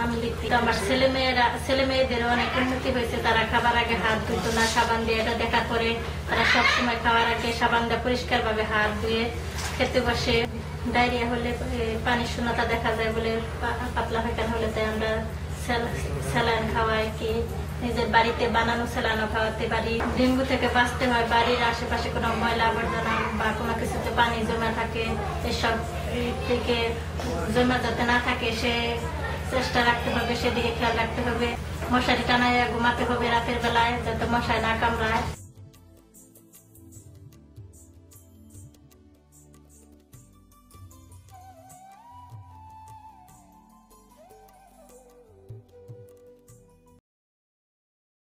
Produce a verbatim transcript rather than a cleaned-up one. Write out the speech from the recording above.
আমি লিখি। আমার ছেলে মেয়েরা ছেলে মেয়েদেরও অনেক উন্নতি হয়েছে, তারা খাবার আগে হাত ধুতো না সাবান দিয়ে, এটা দেখার পরে তারা সবসময় খাওয়ার আগে সাবান দিয়ে পরিষ্কার ভাবে হাত ধুয়ে খেতে বসে। ডায়রিয়া হলে পানির শূন্যতা দেখা যায় বলে, পাতলা পায়খানা হলে তাই আমরা স্যালাইন খাওয়াই, কি নিজের বাড়িতে বানানো স্যালাইনও খাওয়াতে পারি। ডেঙ্গু থেকে বাঁচতে হয় বাড়ির আশেপাশে কোনো ময়লা আবর্জনা বা কোনো কিছুতে পানি জমা থাকে, এসব থেকে জমা যাতে না থাকে সে চেষ্টা রাখতে হবে, সেদিকে খেয়াল রাখতে হবে। মশারি টানায় ঘুমাতে হবে রাতের বেলায়, যাতে মশায় না কামড়ায়।